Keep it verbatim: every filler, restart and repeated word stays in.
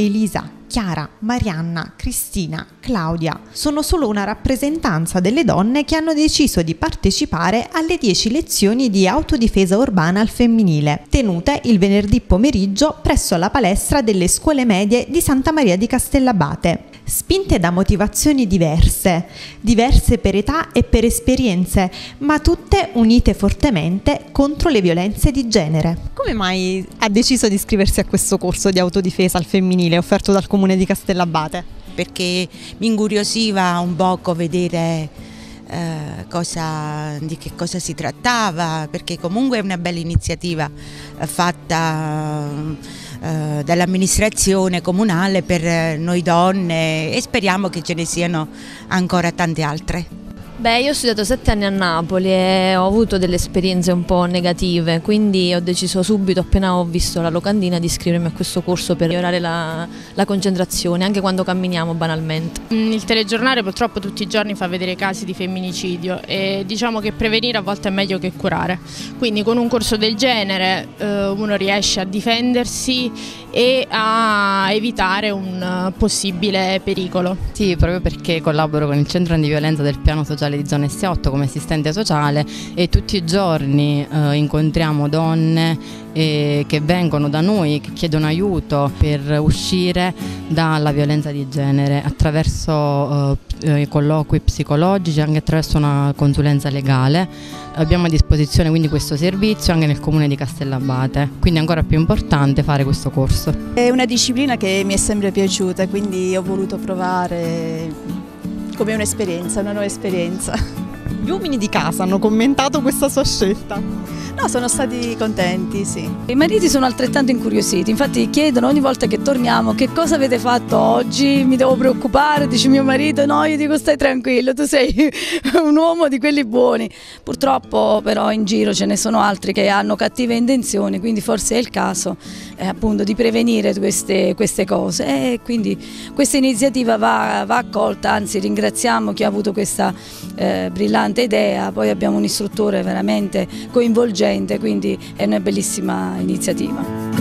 Elisa, Chiara, Marianna, Cristina, Claudia sono solo una rappresentanza delle donne che hanno deciso di partecipare alle dieci lezioni di autodifesa urbana al femminile, tenute il venerdì pomeriggio presso la palestra delle scuole medie di Santa Maria di Castellabate. Spinte da motivazioni diverse, diverse per età e per esperienze, ma tutte unite fortemente contro le violenze di genere. Come mai ha deciso di iscriversi a questo corso di autodifesa al femminile offerto dal Comune di Castellabate? Perché mi incuriosiva un poco vedere eh, cosa, di che cosa si trattava, perché comunque è una bella iniziativa eh, fatta eh, dall'amministrazione comunale per noi donne e speriamo che ce ne siano ancora tante altre. Beh, io ho studiato sette anni a Napoli e ho avuto delle esperienze un po' negative, quindi ho deciso subito, appena ho visto la locandina, di iscrivermi a questo corso per migliorare la, la concentrazione, anche quando camminiamo banalmente. Il telegiornale purtroppo tutti i giorni fa vedere casi di femminicidio e diciamo che prevenire a volte è meglio che curare, quindi con un corso del genere eh, uno riesce a difendersi e a evitare un possibile pericolo. Sì, proprio perché collaboro con il Centro Antiviolenza del Piano Sociale di Zona S otto come assistente sociale e tutti i giorni eh, incontriamo donne eh, che vengono da noi, che chiedono aiuto per uscire dalla violenza di genere attraverso eh, colloqui psicologici, anche attraverso una consulenza legale. Abbiamo a disposizione quindi questo servizio anche nel Comune di Castellabate, quindi è ancora più importante fare questo corso. È una disciplina che mi è sempre piaciuta, quindi ho voluto provare come un'esperienza, una nuova esperienza. Gli uomini di casa hanno commentato questa sua scelta? No, sono stati contenti, sì. I mariti sono altrettanto incuriositi, infatti chiedono ogni volta che torniamo che cosa avete fatto oggi, mi devo preoccupare, dice mio marito, no, io dico stai tranquillo, tu sei un uomo di quelli buoni. Purtroppo però in giro ce ne sono altri che hanno cattive intenzioni, quindi forse è il caso eh, appunto di prevenire queste, queste cose e quindi questa iniziativa va, va accolta, anzi ringraziamo chi ha avuto questa eh, brillante idea, poi abbiamo un istruttore veramente coinvolgente, quindi è una bellissima iniziativa.